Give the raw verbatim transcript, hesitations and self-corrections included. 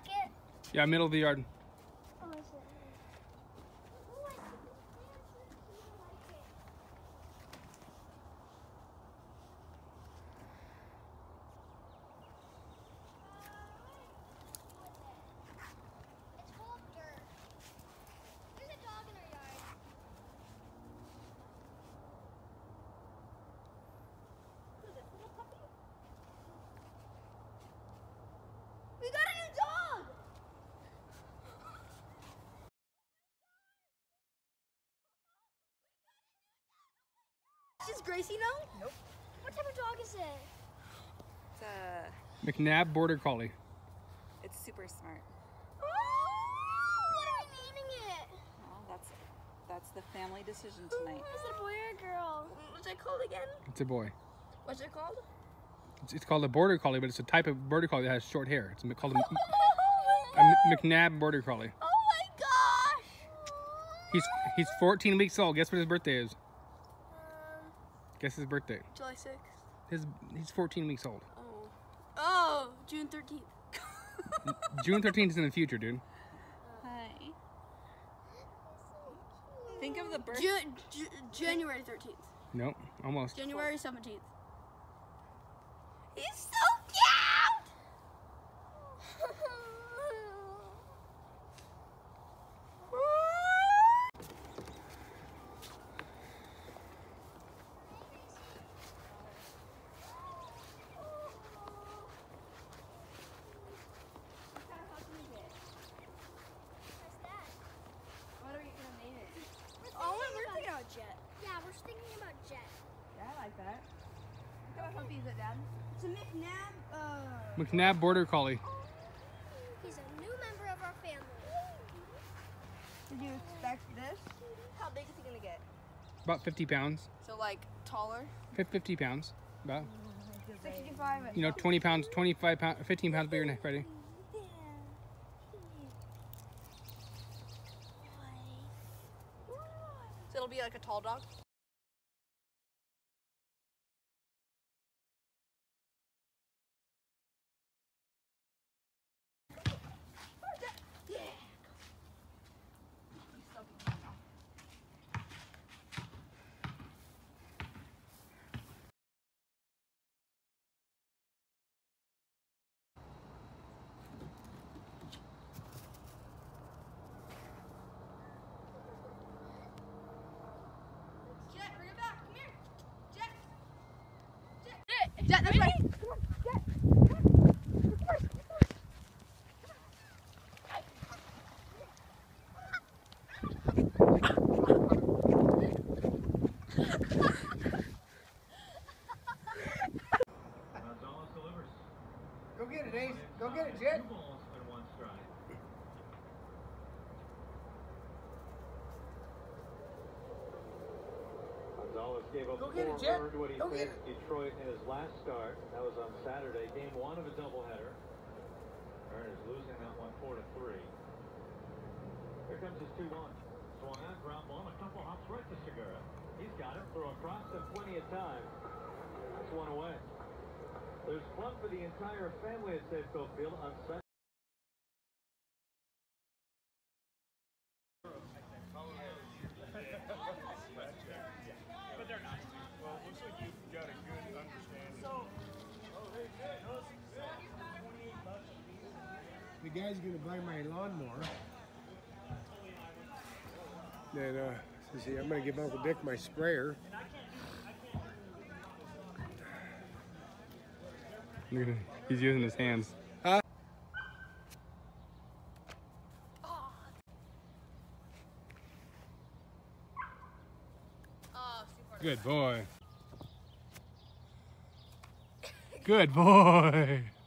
bucket? Yeah, middle of the yard. Oh, is it? Oh, I see the plants. I like it. It's full of dirt. There's a dog in our yard. Who is it? Little puppy? We got a new dog! Does Gracie know? Nope. What type of dog is it? It's a. McNabb Border Collie. It's super smart. Oh, what are we naming it? Well, that's that's the family decision tonight. Is it a boy or a girl? What's it called again? It's a boy. What's it called? It's, it's called a Border Collie, but it's a type of Border Collie that has short hair. It's called a, a McNabb Border Collie. Oh my gosh! He's he's fourteen weeks old. Guess what his birthday is? Um, Guess his birthday. July sixth. His he's fourteen weeks old. Oh. Oh, June thirteenth. June thirteenth is in the future, dude. Hi. Think of the birth. Ju Ju January thirteenth. Nope, almost. January seventeenth. He's so cute! What are you gonna name it? Oh, we're thinking about Jet. Yeah, we're thinking about Jet. Yeah, I like that. What kind of puppy is it, Dad? It's a McNabb, uh... McNabb Border Collie. He's a new member of our family. Did you expect this? How big is he gonna get? About fifty pounds. So like taller? Fif- fifty pounds. About. sixty-five. You know, twenty pounds, twenty-five pounds, fifteen pounds bigger than Freddie. So it'll be like a tall dog? Jet, bring it back. Come here. Jet. Jet, that's right. Gonzalez delivers. Go get it, Ace. Go get it, Jet. Two balls and one strike. Gonzalez gave up Go four get it, Jet. earned when he Go get faced Detroit in his last start. That was on Saturday, game one of a doubleheader. Earn is losing that one four to three. Here comes his two one. Swung on, ground ball, a couple hops right to Segura. He's got it. Throw across him plenty of time. That's one away. There's fun for the entire family at Safeco Field on Sunday. But they're not. Well, it looks like you've got a good understanding. The guy's gonna buy my lawnmower. Then, uh, says he, I'm gonna give Uncle Dick my sprayer. Look at him. He's using his hands. Huh? Good boy. Good boy.